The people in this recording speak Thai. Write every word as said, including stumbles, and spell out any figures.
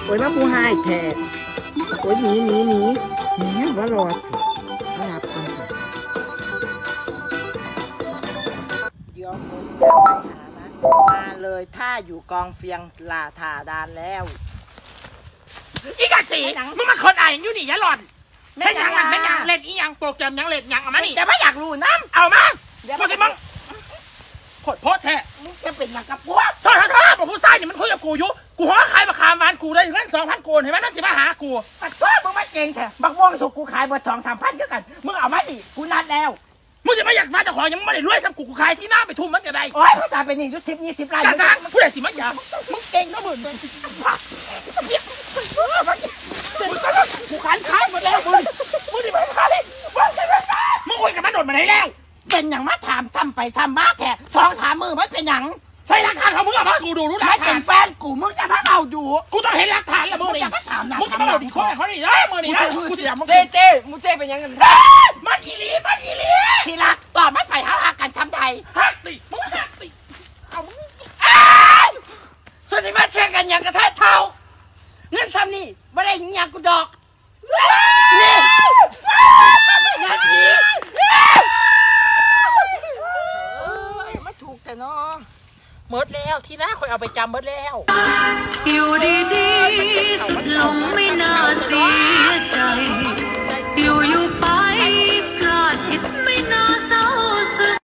อ้ยมาผู้ให้แทนโอ้ยหนีหนีหนีหนีว่ารอดมารับคนสัตว์เดี๋ยวผมจะไปหานะมาเลยถ้าอยู่กองเฟียงลาถาดานแล้วอีกาสีมึงมาคนอ่านอยู่นี่ยะหล่อนไม่ยังไม่ยังเล่นอียังโปรแกรมยังเล่นยังเอามานี่แต่ไม่อยากรู้น้ำเอามาพูดสิมึงโคตรโพสแท้มึงจะเป็นอย่างกับพวกโทษโทษโทษบอกผู้ชายนี่มันคุยกับกูอยู่กูหัวขายมาขามวันกูได้เงินสองพันกูเห็นไหมนั่นสิมาหากูปัดตัวมึงไม่เก่งแท้บักม่วงสุกกูขายเบอร์สองสามพันเท่ากันมึงเอามาดิกูนัดแล้วมึงจะไม่อยากมาจะขอยังไม่ได้รวยสักกูกูขายที่หน้าไปทุ่มมันก็ได้โอ้ยเขาจะเป็นนี่ยุสิบยี่สิบล้านจ้าๆผู้ใดสิมันอยากมึงเก่งนะมึงกูขายขายหมดแล้วมึงมึงดิมันขายมึงมึงคุยกับมันโดดมาไหนแล้วเป็นอย่างมาถามทำไปทำมาแค่สองถามมือไม่เป็นอย่างใช่หลักฐานของมึงเอามากูดูรู้หลักฐานเป็นแฟนกูมึงจะมาเอาดูกูต้องเห็นหลักฐานแล้วมึงจะมาถามมึงจะมาเอาดีข้อเขาดิเฮ้ยมึงนี่นะกูจะมึงเจ๊เจ๊มึงเจ๊เป็นยังไงมันอีลีมันอีลีทีละตอบไม่ไปหาหักกันช้ำใดหักติมึงหักติเอามึงส่วนที่มาเชื่อกันอย่างกระทะเท่าเงินทำนี่ไม่ได้ยังกูดอกนี่นาทีมาถูกแต่เนาะเมิดแล้วที่หน้าคอยเอาไปจำเมิดแล้วอยู่ดีๆลงไม่น่าเสียใจอยู่อยู่ไป